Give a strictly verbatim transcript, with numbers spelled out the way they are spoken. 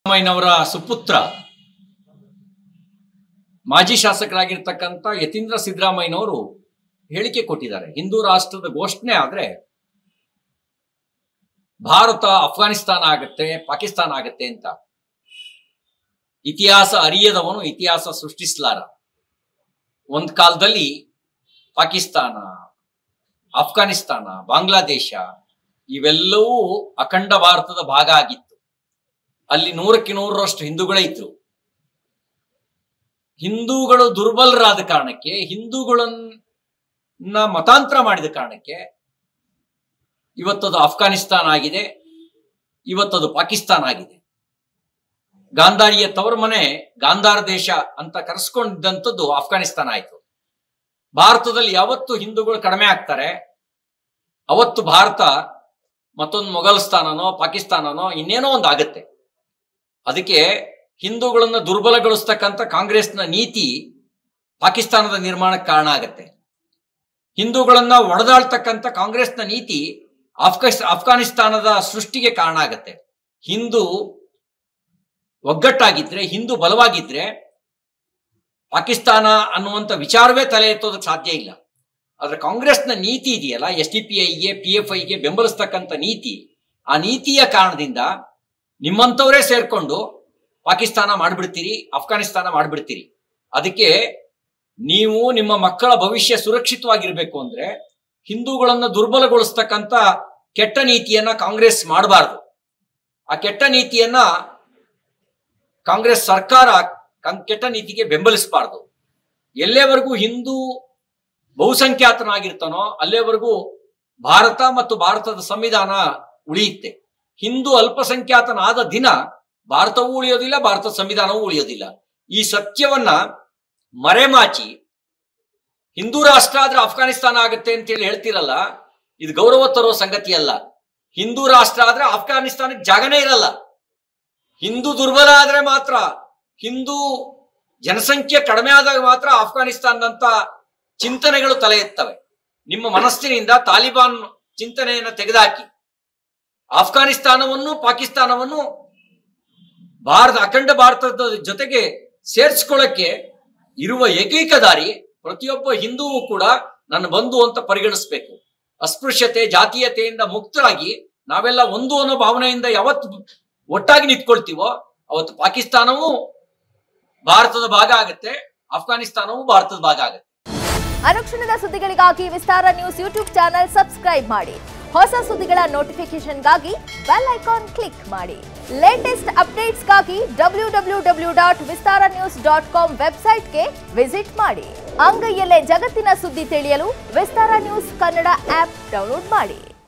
ಸಿದ್ದರಾಮಯ್ಯನವರ ಸುಪುತ್ರ ಮಾಜಿ ಶಾಸಕರಾಗಿರ್ತಕ್ಕಂಥ ಯತೀಂದ್ರ ಸಿದ್ದರಾಮಯ್ಯನವರು ಹೇಳಿಕೆ ಕೊಟ್ಟಿದ್ದಾರೆ. ಹಿಂದೂ ರಾಷ್ಟ್ರದ ಘೋಷಣೆ ಆದ್ರೆ ಭಾರತ ಅಫ್ಘಾನಿಸ್ತಾನ ಆಗತ್ತೆ, ಪಾಕಿಸ್ತಾನ ಆಗತ್ತೆ ಅಂತ. ಇತಿಹಾಸ ಅರಿಯದವನು ಇತಿಹಾಸ ಸೃಷ್ಟಿಸಲಾರ. ಒಂದ್ ಕಾಲದಲ್ಲಿ ಪಾಕಿಸ್ತಾನ, ಅಫ್ಘಾನಿಸ್ತಾನ, ಬಾಂಗ್ಲಾದೇಶ ಇವೆಲ್ಲವೂ ಅಖಂಡ ಭಾರತದ ಭಾಗ ಆಗಿತ್ತು. ಅಲ್ಲಿ ನೂರಕ್ಕೆ ನೂರರಷ್ಟು ಹಿಂದೂಗಳೇ ಇದ್ರು. ಹಿಂದೂಗಳು ದುರ್ಬಲರಾದ ಕಾರಣಕ್ಕೆ, ಹಿಂದೂಗಳನ್ನ ಮತಾಂತರ ಮಾಡಿದ ಕಾರಣಕ್ಕೆ ಇವತ್ತದು ಅಫ್ಘಾನಿಸ್ತಾನ ಆಗಿದೆ, ಇವತ್ತದು ಪಾಕಿಸ್ತಾನ ಆಗಿದೆ. ಗಾಂಧಾರಿಯ ತವರ ಮನೆ ಗಾಂಧಾರ ದೇಶ ಅಂತ ಕರೆಸ್ಕೊಂಡಿದ್ದಂಥದ್ದು ಅಫ್ಘಾನಿಸ್ತಾನ ಆಯ್ತು. ಭಾರತದಲ್ಲಿ ಯಾವತ್ತು ಹಿಂದೂಗಳು ಕಡಿಮೆ ಆಗ್ತಾರೆ ಅವತ್ತು ಭಾರತ ಮತ್ತೊಂದು ಮೊಘಲ್ಸ್ತಾನನೋ ಪಾಕಿಸ್ತಾನನೋ ಇನ್ನೇನೋ ಒಂದು ಆಗತ್ತೆ. ಅದಕ್ಕೆ ಹಿಂದೂಗಳನ್ನ ದುರ್ಬಲಗೊಳಿಸ್ತಕ್ಕಂಥ ಕಾಂಗ್ರೆಸ್ನ ನೀತಿ ಪಾಕಿಸ್ತಾನದ ನಿರ್ಮಾಣಕ್ಕೆ ಕಾರಣ ಆಗತ್ತೆ. ಹಿಂದೂಗಳನ್ನ ಒಡೆದಾಳ್ತಕ್ಕಂಥ ಕಾಂಗ್ರೆಸ್ನ ನೀತಿ ಅಫ್ಘಾಸ್ ಅಫ್ಘಾನಿಸ್ತಾನದ ಸೃಷ್ಟಿಗೆ ಕಾರಣ ಆಗತ್ತೆ. ಹಿಂದೂ ಒಗ್ಗಟ್ಟಾಗಿದ್ರೆ, ಹಿಂದೂ ಬಲವಾಗಿದ್ರೆ ಪಾಕಿಸ್ತಾನ ಅನ್ನುವಂಥ ವಿಚಾರವೇ ತಲೆ ಎತ್ತೋದಕ್ಕೆ ಸಾಧ್ಯ ಇಲ್ಲ. ಆದ್ರೆ ಕಾಂಗ್ರೆಸ್ನ ನೀತಿ ಇದೆಯಲ್ಲ, ಎಸ್ ಡಿ ಪಿ ಐಗೆ ಪಿ ಎಫ್ ಐಗೆ ಬೆಂಬಲಿಸ್ತಕ್ಕಂಥ ನೀತಿ, ಆ ನೀತಿಯ ಕಾರಣದಿಂದ ನಿಮ್ಮಂಥವರೇ ಸೇರ್ಕೊಂಡು ಪಾಕಿಸ್ತಾನ ಮಾಡ್ಬಿಡ್ತೀರಿ, ಅಫ್ಘಾನಿಸ್ತಾನ ಮಾಡ್ಬಿಡ್ತೀರಿ. ಅದಕ್ಕೆ ನೀವು ನಿಮ್ಮ ಮಕ್ಕಳ ಭವಿಷ್ಯ ಸುರಕ್ಷಿತವಾಗಿರ್ಬೇಕು ಅಂದ್ರೆ ಹಿಂದೂಗಳನ್ನ ದುರ್ಬಲಗೊಳಿಸ್ತಕ್ಕಂಥ ಕೆಟ್ಟ ನೀತಿಯನ್ನ ಕಾಂಗ್ರೆಸ್ ಮಾಡಬಾರ್ದು. ಆ ಕೆಟ್ಟ ನೀತಿಯನ್ನ ಕಾಂಗ್ರೆಸ್ ಸರ್ಕಾರ ಕೆಟ್ಟ ನೀತಿಗೆ ಬೆಂಬಲಿಸಬಾರ್ದು. ಎಲ್ಲೇವರೆಗೂ ಹಿಂದೂ ಬಹುಸಂಖ್ಯಾತನಾಗಿರ್ತಾನೋ ಅಲ್ಲೇವರೆಗೂ ಭಾರತ ಮತ್ತು ಭಾರತದ ಸಂವಿಧಾನ ಉಳಿಯುತ್ತೆ. ಹಿಂದೂ ಅಲ್ಪಸಂಖ್ಯಾತನಾದ ದಿನ ಭಾರತವೂ ಉಳಿಯೋದಿಲ್ಲ, ಭಾರತದ ಸಂವಿಧಾನವೂ ಉಳಿಯೋದಿಲ್ಲ. ಈ ಸತ್ಯವನ್ನ ಮರೆಮಾಚಿ ಹಿಂದೂ ರಾಷ್ಟ್ರ ಆದ್ರೆ ಅಫ್ಘಾನಿಸ್ತಾನ ಆಗುತ್ತೆ ಅಂತೇಳಿ ಹೇಳ್ತಿರಲ್ಲ, ಇದು ಗೌರವ ತರೋ ಸಂಗತಿ ಅಲ್ಲ. ಹಿಂದೂ ರಾಷ್ಟ್ರ ಆದ್ರೆ ಅಫ್ಘಾನಿಸ್ತಾನಕ್ಕೆ ಜಾಗನೇ ಇರಲ್ಲ. ಹಿಂದೂ ದುರ್ಬಲ ಆದ್ರೆ ಮಾತ್ರ, ಹಿಂದೂ ಜನಸಂಖ್ಯೆ ಕಡಿಮೆ ಆದಾಗ ಮಾತ್ರ ಅಫ್ಘಾನಿಸ್ತಾನದಂತ ಚಿಂತನೆಗಳು ತಲೆ ಎತ್ತವೆ. ನಿಮ್ಮ ಮನಸ್ಸಿನಿಂದ ತಾಲಿಬಾನ್ ಚಿಂತನೆಯನ್ನು ತೆಗೆದುಹಾಕಿ ಅಫ್ಘಾನಿಸ್ತಾನವನ್ನು ಪಾಕಿಸ್ತಾನವನ್ನು ಭಾರತ ಅಖಂಡ ಭಾರತದ ಜೊತೆಗೆ ಸೇರಿಸ್ಕೊಳ್ಳಕ್ಕೆ ಇರುವ ಏಕೈಕ ದಾರಿ ಪ್ರತಿಯೊಬ್ಬ ಹಿಂದೂವು ಕೂಡ ನನ್ನ ಬಂಧು ಅಂತ ಪರಿಗಣಿಸ್ಬೇಕು. ಅಸ್ಪೃಶ್ಯತೆ ಜಾತೀಯತೆಯಿಂದ ಮುಕ್ತರಾಗಿ ನಾವೆಲ್ಲ ಒಂದು ಅನ್ನೋ ಭಾವನೆಯಿಂದ ಯಾವತ್ತು ಒಟ್ಟಾಗಿ ನಿಂತ್ಕೊಳ್ತೀವೋ ಅವತ್ತು ಪಾಕಿಸ್ತಾನವೂ ಭಾರತದ ಭಾಗ ಆಗುತ್ತೆ, ಅಫ್ಘಾನಿಸ್ತಾನವೂ ಭಾರತದ ಭಾಗ ಆಗುತ್ತೆ. ಅನುಕ್ಷಣದ ಸುದ್ದಿಗಳಿಗಾಗಿ Vistara news YouTube channel subscribe ಮಾಡಿ. ಹೊಸ ಸುದ್ದಿಗಳ ನೋಟಿಫಿಕೇಶನ್ಗಾಗಿ ಬೆಲ್ ಐಕಾನ್ ಕ್ಲಿಕ್ ಮಾಡಿ. ಲೇಟೆಸ್ಟ್ ಅಪ್ಡೇಟ್ಸ್ಗಾಗಿ W W W dot Vistara news dot com ವೆಬ್ಸೈಟ್ಗೆ ವಿಸಿಟ್ ಮಾಡಿ. ಅಂಗೈಯಲ್ಲೇ ಜಗತ್ತಿನ ಸುದ್ದಿ ತಿಳಿಯಲು Vistara news Kannada app download ಮಾಡಿ.